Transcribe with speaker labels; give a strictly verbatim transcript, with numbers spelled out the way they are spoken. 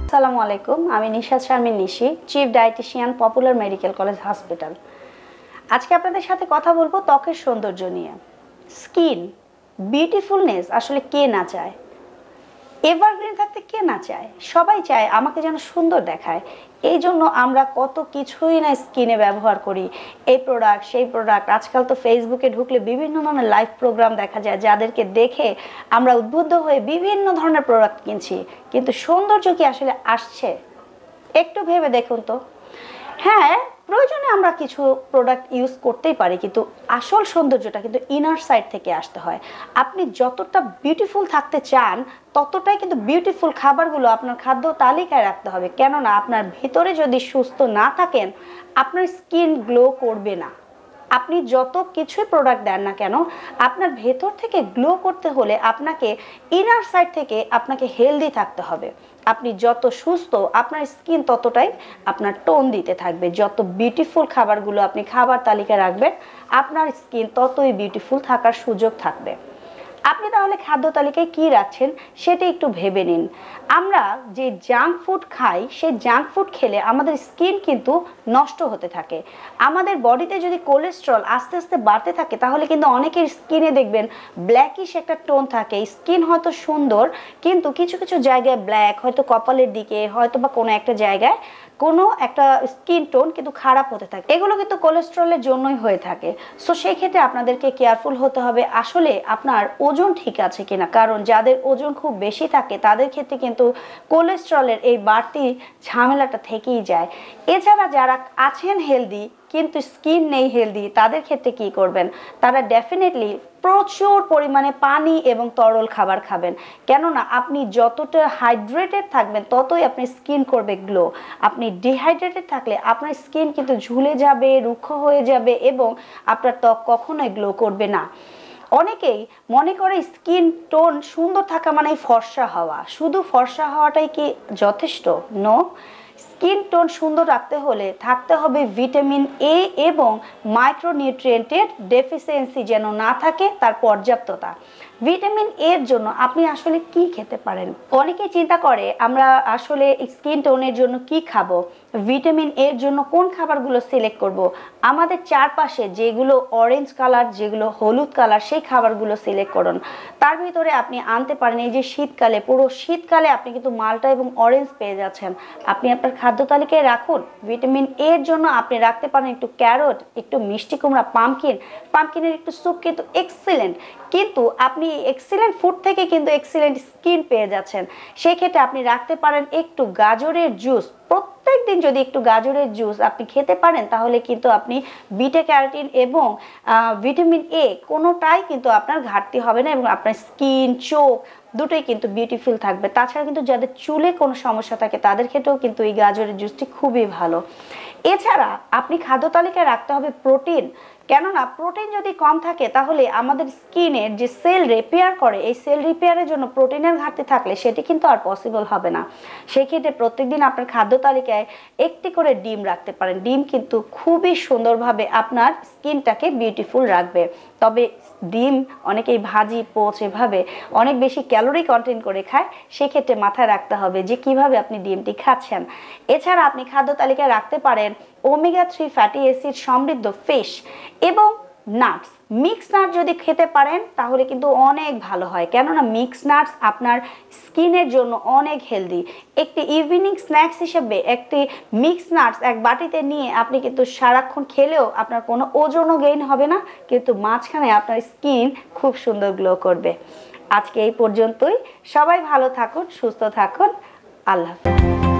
Speaker 1: আসসালামু আলাইকুম, আমি Nishat Sharmin Nishi, chief dietitian, popular medical college hospital. আজকে আপনাদের সাথে কথা বলবো ত্বকের সৌন্দর্য নিয়ে। স্কিন বিউটিফুলনেস আসলে কে না চায়? এভারগ্রিন থাকতে কে না চায়? সবাই চায় আমাকে যেন সুন্দর দেখায়। এই জন্য আমরা কত কিছুই না স্কিনে ব্যবহার করি, এই প্রোডাক্ট সেই প্রোডাক্ট। আজকাল তো ফেসবুকে ঢুকলে বিভিন্ন ধরনের লাইভ প্রোগ্রাম দেখা যায়, যাদেরকে দেখে আমরা উদ্বুদ্ধ হয়ে বিভিন্ন ধরনের প্রোডাক্ট কিনছি। কিন্তু সৌন্দর্য কি আসলে আসছে? একটু ভেবে দেখুন তো। হ্যাঁ, প্রয়োজনে আমরা কিছু প্রোডাক্ট ইউজ করতেই পারি, কিন্তু আসল সৌন্দর্যটা কিন্তু ইনার সাইড থেকে আসতে হয়। আপনি যতটা বিউটিফুল থাকতে চান, ততটাই কিন্তু বিউটিফুল খাবারগুলো আপনার খাদ্য তালিকায় রাখতে হবে। কেননা আপনার ভিতরে যদি সুস্থ না থাকেন, আপনার স্কিন গ্লো করবে না। আপনি যত কিছুই প্রোডাক্ট দেন না কেন, আপনার ভেতর থেকে গ্লো করতে হলে আপনাকে ইনার সাইড থেকে আপনাকে হেলদি থাকতে হবে। আপনি যত সুস্থ, আপনার স্কিন ততটাই আপনার টোন দিতে থাকবে। যত বিউটিফুল খাবারগুলো আপনি খাবার তালিকায় রাখবেন, আপনার স্কিন ততই বিউটিফুল থাকার সুযোগ থাকবে। আপনি তাহলে খাদ্য তালিকায় কী রাখছেন সেটা একটু ভেবে নিন। আমরা যে জাঙ্ক ফুড খাই, সেই জাঙ্ক ফুড খেলে আমাদের স্কিন কিন্তু নষ্ট হতে থাকে। আমাদের বডিতে যদি কোলেস্ট্রল আস্তে আস্তে বাড়তে থাকে, তাহলে কিন্তু অনেকের স্কিনে দেখবেন ব্ল্যাকিশ একটা টোন থাকে। স্কিন হয়তো সুন্দর, কিন্তু কিছু কিছু জায়গায় ব্ল্যাক, হয়তো কপালের দিকে, হয়তো বা কোনো একটা জায়গায় কোনো একটা স্কিন টোন কিন্তু খারাপ হতে থাকে। এগুলো কিন্তু কোলেস্ট্রলের জন্যই হয়ে থাকে। সো সেই ক্ষেত্রে আপনাদেরকে কেয়ারফুল হতে হবে আসলে আপনার ওজন ঠিক আছে কিনা। কারণ যাদের ওজন খুব বেশি থাকে, তাদের ক্ষেত্রে কিন্তু কোলেস্ট্রলের এই বাড়তি ঝামেলাটা থেকেই যায়। এছাড়া যারা আছেন হেলদি কিন্তু স্কিন নেই হেলদি, তাদের ক্ষেত্রে কি করবেন? তারা ডেফিনেটলি প্রচুর পরিমাণে পানি এবং তরল খাবার খাবেন। কেননা আপনি যতটা হাইড্রেটেড থাকবেন, ততই আপনার স্কিন করবে গ্লো। আপনি ডিহাইড্রেটেড থাকলে আপনার স্কিন কিন্তু ঝুলে যাবে, রুক্ষ হয়ে যাবে এবং আপনার ত্বক কখনোই গ্লো করবে না। অনেকেই মনে করে স্কিন টোন সুন্দর থাকা মানে ফর্সা হওয়া। শুধু ফর্সা হওয়াটাই কি যথেষ্ট? নো। স্কিন টোন সুন্দর রাখতে হলে থাকতে হবে ভিটামিন এ এবং মাইক্রোনিউট্রিয়েন্টের ডেফিসিয়েন্সি যেন না থাকে, তার পর্যাপ্ততা। ভিটামিন এর জন্য আপনি আসলে কি খেতে পারেন? অনেকেই চিন্তা করে আমরা আসলে স্কিন টোনের জন্য কি খাবো, ভিটামিন এর জন্য কোন খাবারগুলো সিলেক্ট করব। আমাদের চারপাশে যেগুলো অরেঞ্জ কালার, যেগুলো হলুদ কালার, সেই খাবারগুলো সিলেক্ট করুন। তার ভিতরে আপনি আনতে পারেন এই যে শীতকালে, পুরো শীতকালে আপনি কিন্তু মালটা এবং অরেঞ্জ পেয়ে যাচ্ছেন। আপনি আপনার খাদ্য তালিকায় রাখুন। ভিটামিন এর জন্য আপনি রাখতে পারেন একটু ক্যারট, একটু মিষ্টি কুমড়া, পামকিন। পামকিনের একটু স্যুপ কিন্তু এক্সিলেন্ট। কিন্তু আপনি এক্সিলেন্ট ফুড থেকে কিন্তু এক্সিলেন্ট স্কিন পেয়ে যাচ্ছেন। সেই ক্ষেত্রে আপনি রাখতে পারেন একটু গাজরের জুস। প্রত্যেক দিন যদি একটু গাজরের জুস আপনি খেতে পারেন, তাহলে কিন্তু আপনি বিটা ক্যারোটিন এবং ভিটামিন এ কোনোটাই কিন্তু আপনার ঘাটতি হবে না এবং আপনার স্কিন, চোখ দুটোই কিন্তু বিউটিফুল থাকবে। তাছাড়া কিন্তু যাদের চুলে কোনো সমস্যা থাকে, তাদের ক্ষেত্রেও কিন্তু এই গাজরের জুসটি খুবই ভালো। এছাড়া আপনি খাদ্য তালিকায় রাখতে হবে প্রোটিন। কেননা প্রোটিন যদি কম থাকে, তাহলে আমাদের স্কিনের যে সেল রিপেয়ার করে, এই সেল রিপেয়ারের জন্য প্রোটিনের ঘাটতি থাকলে সেটি কিন্তু আর পসিবল হবে না। সেই ক্ষেত্রে প্রত্যেকদিন আপনার খাদ্য তালিকায় একটি করে ডিম রাখতে পারেন। ডিম কিন্তু খুবই সুন্দরভাবে আপনার স্কিনটাকে বিউটিফুল রাখবে। তবে ডিম অনেকেই ভাজি, পোচ এভাবে অনেক বেশি ক্যালোরি কন্টেন্ট করে খায়। সেক্ষেত্রে মাথায় রাখতে হবে যে কিভাবে আপনি ডিমটি খাচ্ছেন। এছাড়া আপনি খাদ্য তালিকায় রাখতে পারেন ওমেগা থ্রি ফ্যাটি অ্যাসিড সমৃদ্ধ ফিশ এবং নাটস। মিক্স নাট যদি খেতে পারেন তাহলে কিন্তু অনেক ভালো হয়। কেননা মিক্স নাটস আপনার স্কিনের জন্য অনেক হেলদি। একটি ইভিনিং স্ন্যাক্স হিসেবে একটি মিক্স নাটস এক বাটিতে নিয়ে আপনি কিন্তু সারাক্ষণ খেলেও আপনার কোনো ওজনও গেইন হবে না, কিন্তু মাঝখানে আপনার স্কিন খুব সুন্দর গ্লো করবে। আজকে এই পর্যন্তই। সবাই ভালো থাকুন, সুস্থ থাকুন। আল্লাহ হাফেজ।